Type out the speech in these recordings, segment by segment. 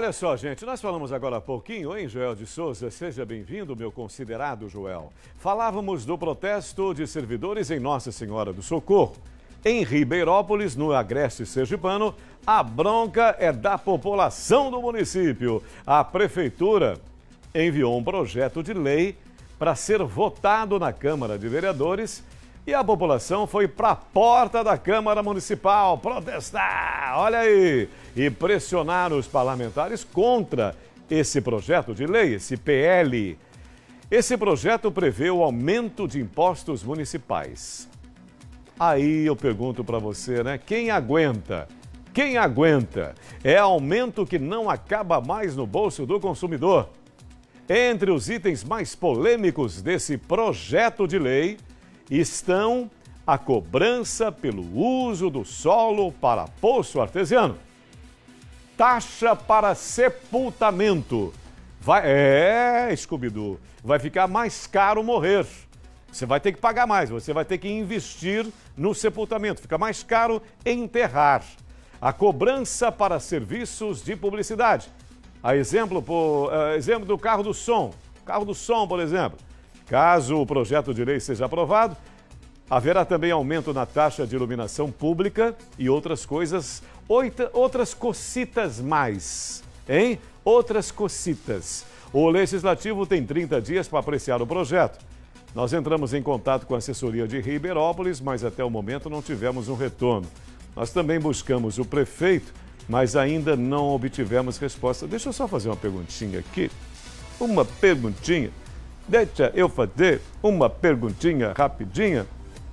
Olha só, gente, nós falamos agora há pouquinho, hein, Joel de Souza? Seja bem-vindo, meu considerado Joel. Falávamos do protesto de servidores em Nossa Senhora do Socorro. Em Ribeirópolis, no Agreste Sergipano, a bronca é da população do município. A prefeitura enviou um projeto de lei para ser votado na Câmara de Vereadores e a população foi para a porta da Câmara Municipal protestar, olha aí, e pressionar os parlamentares contra esse projeto de lei, esse PL. Esse projeto prevê o aumento de impostos municipais. Aí eu pergunto para você, né? Quem aguenta? Quem aguenta? É aumento que não acaba mais no bolso do consumidor. Entre os itens mais polêmicos desse projeto de lei estão a cobrança pelo uso do solo para poço artesiano, taxa para sepultamento. Scooby-Doo, vai ficar mais caro morrer. Você vai ter que pagar mais, você vai ter que investir no sepultamento. Fica mais caro enterrar. A cobrança para serviços de publicidade. Exemplo do carro do som. Carro do som, por exemplo. Caso o projeto de lei seja aprovado, haverá também aumento na taxa de iluminação pública e outras coisas, outras cocitas mais, hein? Outras cocitas. O Legislativo tem 30 dias para apreciar o projeto. Nós entramos em contato com a assessoria de Ribeirópolis, mas até o momento não tivemos um retorno. Nós também buscamos o prefeito, mas ainda não obtivemos resposta. Deixa eu só fazer uma perguntinha aqui. Uma perguntinha. Deixa eu fazer uma perguntinha rapidinha.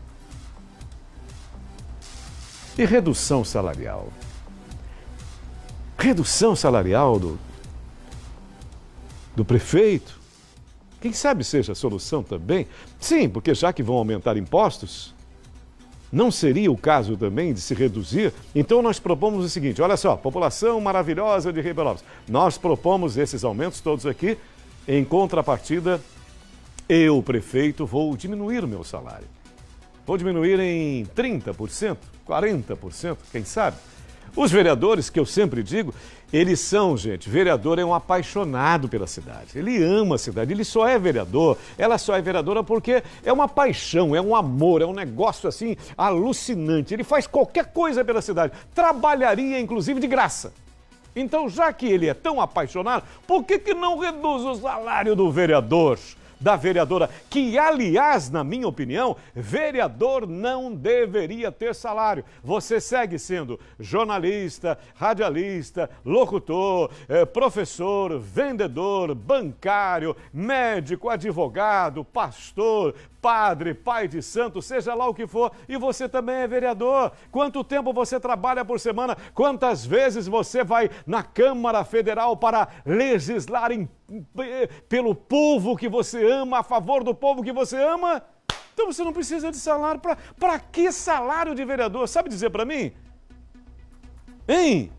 E redução salarial? Redução salarial do prefeito? Quem sabe seja a solução também? Sim, porque já que vão aumentar impostos, não seria o caso também de se reduzir? Então nós propomos o seguinte, olha só, população maravilhosa de Ribeirópolis, nós propomos esses aumentos todos aqui, em contrapartida, eu, prefeito, vou diminuir o meu salário. Vou diminuir em 30%, 40%, quem sabe? Os vereadores, que eu sempre digo, eles são, gente, vereador é um apaixonado pela cidade. Ele ama a cidade, ele só é vereador, ela só é vereadora porque é uma paixão, é um amor, é um negócio assim alucinante. Ele faz qualquer coisa pela cidade, trabalharia inclusive de graça. Então, já que ele é tão apaixonado, por que não reduz o salário do vereador? Da vereadora, que, aliás, na minha opinião, vereador não deveria ter salário. Você segue sendo jornalista, radialista, locutor, professor, vendedor, bancário, médico, advogado, pastor, padre, pai de santo, seja lá o que for, e você também é vereador. Quanto tempo você trabalha por semana? Quantas vezes você vai na Câmara Federal para legislar pelo povo que você ama, a favor do povo que você ama? Então você não precisa de salário. Para que salário de vereador? Sabe dizer para mim? Hein?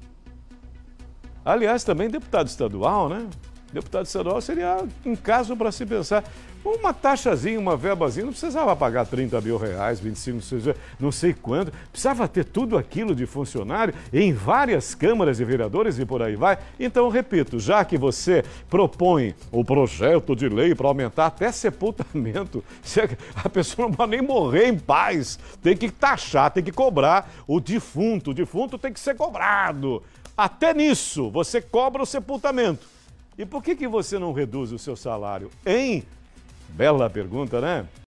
Aliás, também deputado estadual, né? Deputado estadual seria um caso para se pensar. Uma taxazinha, uma verbazinha, não precisava pagar 30 mil reais, 25, não sei quanto. Precisava ter tudo aquilo de funcionário em várias câmaras de vereadores e por aí vai. Então, repito, já que você propõe o projeto de lei para aumentar até sepultamento, a pessoa não pode nem morrer em paz. Tem que taxar, tem que cobrar o defunto tem que ser cobrado. Até nisso, você cobra o sepultamento. E por que você não reduz o seu salário, hein? Bela pergunta, né?